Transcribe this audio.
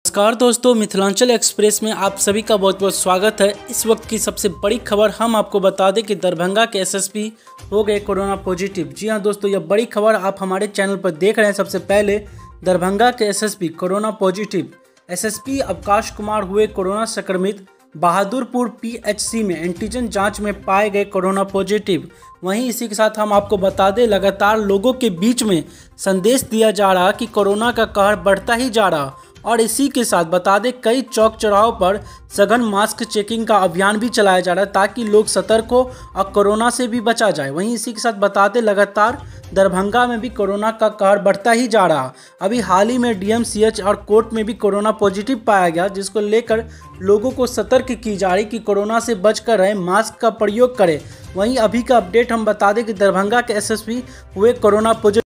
नमस्कार दोस्तों, मिथिलांचल एक्सप्रेस में आप सभी का बहुत बहुत स्वागत है। इस वक्त की सबसे बड़ी खबर हम आपको बता दें कि दरभंगा के एसएसपी हो गए कोरोना पॉजिटिव। जी हां दोस्तों, यह बड़ी खबर आप हमारे चैनल पर देख रहे हैं। सबसे पहले दरभंगा के एसएसपी कोरोना पॉजिटिव। एसएसपी अवकाश कुमार हुए कोरोना संक्रमित। बहादुरपुर पीएचसी में एंटीजन जांच में पाए गए कोरोना पॉजिटिव। वहीं इसी के साथ हम आपको बता दें, लगातार लोगों के बीच में संदेश दिया जा रहा कि कोरोना का कहर बढ़ता ही जा रहा, और इसी के साथ बता दें कई चौक चौराहों पर सघन मास्क चेकिंग का अभियान भी चलाया जा रहा है ताकि लोग सतर्क हो और कोरोना से भी बचा जाए। वहीं इसी के साथ बता दें, लगातार दरभंगा में भी कोरोना का कहर बढ़ता ही जा रहा। अभी हाल ही में डीएमसीएच और कोर्ट में भी कोरोना पॉजिटिव पाया गया, जिसको लेकर लोगों को सतर्क की जा रही कि कोरोना से बचकर रहें, मास्क का प्रयोग करें। वहीं अभी का अपडेट हम बता दें कि दरभंगा के एसएसपी हुए कोरोना पॉजिटिव।